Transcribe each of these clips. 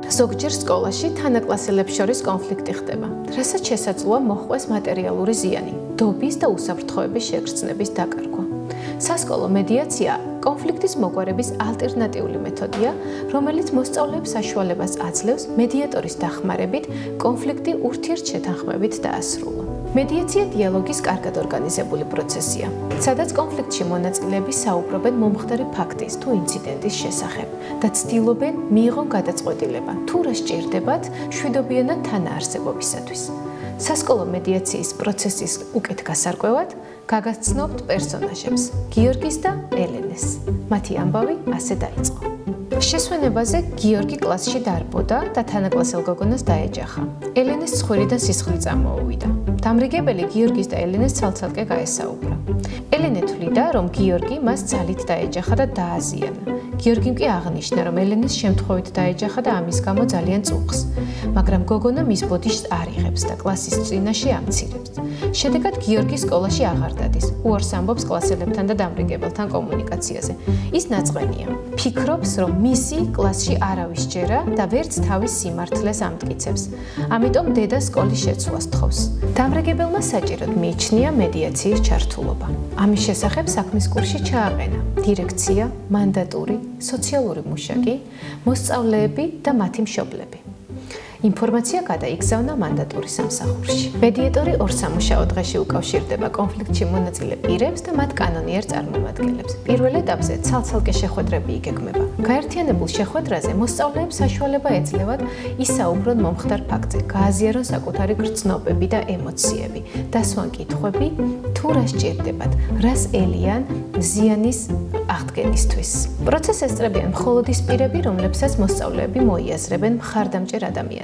ზოგჯერ სკოლაში თანაკლასელებს შორის კონფლიქტი ხდება, რასაც შესაძლოა მოჰყვეს მატერიალური ზიანი, დობის და უსაფრთხოების შეგრძნების დაკარგვა. სასკოლო მედიაცია კონფლიქტის მოგვარების ალტერნატიული მეთოდია, რომელიც მოსწავლეებს საშუალებას აძლევს მედიატორის დახმარებით კონფლიქტი ურთიერთშეთანხმებით დაასრულონ. მედიაცია დიალოგის კარგად ორგანიზებული პროცესია, სადაც კონფლიქტში მონაწილეები საუბრობენ მომხდარი ფაქტის თუ ინციდენტის შესახებ და ცდილობენ მიიღონ გადაწყვეტილება, თუ რა სჭირდებათ მშვიდობიანად თანაარსებობისათვის. სასკოლო მედიაციის პროცესის უკეთ გასარკვევად გაგაცნობთ პერსონაჟებს გიორგის და ელენეს. მათი ამბავი ასე დაიწყო. შესვენებაზე გიორგი კლასში დარბოდა და თანაკლასელ გოგონას დაეჯახა. ელენეს ცხვირიდან სისხლი წამოუვიდა. დამრიგებელი გიორგის და ელენეს ცალ-ცალკე გაესაუბრა. ელენე თვლიდა, რომ გიორგი მას ძალით დაეჯახა და დააზიანა. გიორგიმ კი აღნიშნა, რომ ელენეს შემთხვევით დაეჯახა და ამის გამო ძალიან წუხს, მაგრამ გოგონა მის ბოდიშს არ იღებს და კლასის წინაშე ამცირებს. შედეგად გიორგი სკოლაში აღარ დადის, უარს ამბობს კლასელებთან და დამრიგებელთან კომუნიკაციაზე. ის ნაწყენია, ფიქრობს, რომ მისი კლასში არავის ჯერა და ვერც თავის სიმართლეს ამტკიცებს. ამიტომ დედა სკოლის შეცვლას თხოვს. დამრიგებელმა საჭიროდ მიიჩნია მედიაციის ჩართულობა. ამის შესახებ საქმის კურსში ჩააყენა დირექცია, მანდატური, სოციალური მუშაკი, მოსწავლეები და მათი მშობლები. ინფორმაცია გადაიგზავნა მანდატურის სამსახურში. მედიატორი ორ სამუშაო დღეში უკავშირდება კონფლიქტში მონაწილე პირებს და მათ კანონიერ წარმომადგენლებს. პირველ ეტაპზე ცალ-ცალკე შეხვედრები იგეგმება. გაერთიანებულ შეხვედრაზე მოსწავლეებს საშუალება ეძლევათ ისაუბრონ მომხდარ ფაქტზე, გააზიარონ საკუთარი გრძნობები და ემოციები, დასვან კითხვები, თუ რა სჭირდებათ, რას ელიან ზიანის აღდგენისთვის. პროცესს ესწრებიან მხოლოდ ის პირები, რომლებსაც მოსწავლეები მოიაზრებენ მხარდამჭერ ადამიანებად.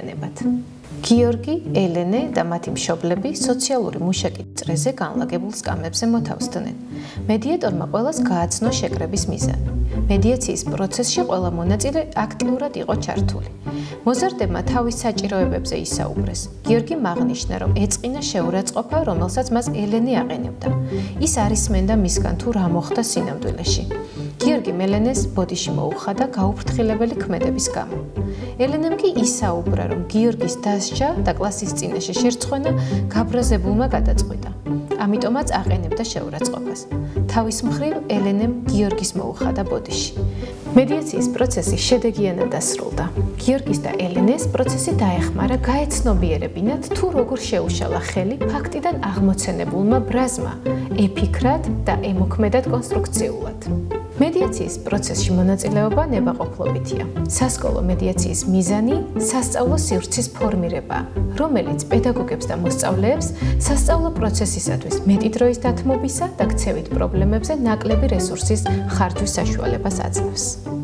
გიორგი, ელენე და მათი მშობლები სოციალური მუშაკის წრეზე განლაგებულ სკამებზე მოთავსდნენ. მედიატორმა ყველას გააცნო შეკრების მიზანი. მედიაციის პროცესში ყველა მონაწილე აქტიურად იყო ჩართული. მოზარდებმა თავის საჭიროებებზე ისაუბრეს. გიორგიმ აღნიშნა, რომ ეწყინა შეურაცხყოფა, რომელსაც მას ელენე აყენებდა. ის არ ისმენდა მისგან თუ რა მოხდა სინამდვილეში. გიორგიმ ელენეს ბოდიში მოუხადა გაუფრთხილებელი ქმედების გამო. ელენემ კი ისაუბრა, რომ გიორგის დასჯა და კლასის წინაშე შერცხვენა გაბრაზებულმა გადაწყვიტა. ამიტომაც აყენებდა შეურაცხყოფას. თავის მხრივ ელენემ გიორგის მოუხადა ბოდიში. მედიაციის პროცესი შედეგიანად დასრულდა. გიორგის და ელენეს პროცესი დაეხმარა გაეცნობიერებინათ, თუ როგორ შეუშალა ხელი ფაქტიდან აღმოცენებულმა ბრაზმა, ეფიქრად და ემოქმედად კონსტრუქციულად. მედიაციის პროცესში მონაწილეობა ნებაყოფლობითია. სასკოლო მედიაციის მიზანი სასწავლო სივრცის ფორმირებაა, რომელიც პედაგოგებს და მოსწავლეებს სასწავლო პროცესისათვის მეტი დროის დათმობისა და ქცევით პრობლემებზე ნაკლები რესურსის ხარჯვის საშუალებას აძლევს.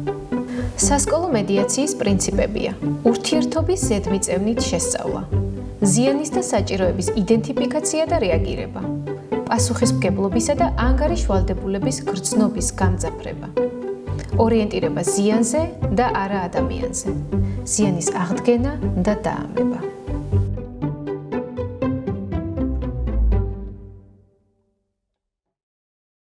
სასკოლო მედიაციის პრინციპებია: ურთიერთობის ზედმიწევნით შესწავლა, ზიანის და საჭიროების იდენტიფიკაცია და რეაგირება, პასუხისმგებლობისა და ანგარიშვალდებულების გრძნობის გამძაფრება, ორიენტირება ზიანზე და არა ადამიანზე, ზიანის აღდგენა და დაამება.